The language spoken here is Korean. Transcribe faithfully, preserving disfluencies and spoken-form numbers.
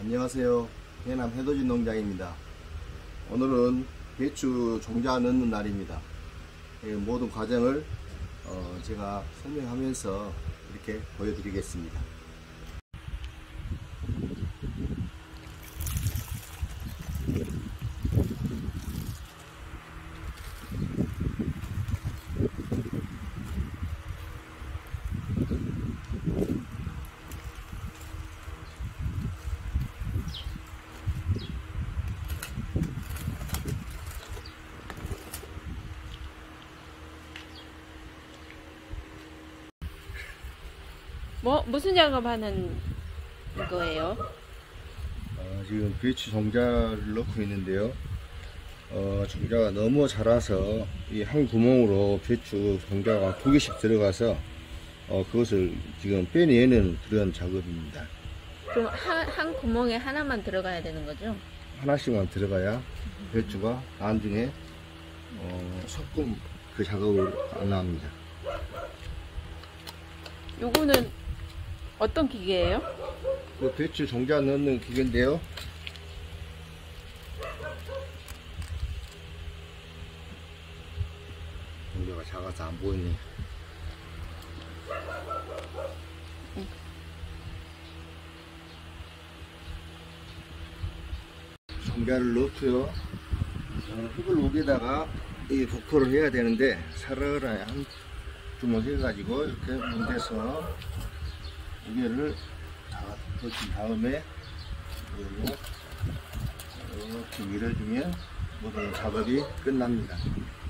안녕하세요. 해남 해돋이 농장입니다. 오늘은 배추 종자 넣는 날입니다. 모든 과정을 제가 설명하면서 이렇게 보여드리겠습니다. 뭐 무슨 작업하는 거예요? 어, 지금 배추 종자를 넣고 있는데요. 어, 종자가 너무 자라서 이 한 구멍으로 배추 종자가 두 개씩 들어가서 어, 그것을 지금 빼내는 그런 작업입니다. 그럼 한, 한 구멍에 하나만 들어가야 되는 거죠? 하나씩만 들어가야 배추가 나중에 어, 소금 그 작업을 안 나옵니다. 요거는 어떤 기계예요? 그 배추 종자 넣는 기계인데요. 종자가 작아서 안 보이네. 응. 종자를 넣고요. 어, 흙을 여기다가 이 부풀을 해야 되는데 사르르 한 주먹 해가지고 이렇게 문대서 무게를 다 붙인 다음에 이렇게 밀어주면 모든 작업이 끝납니다.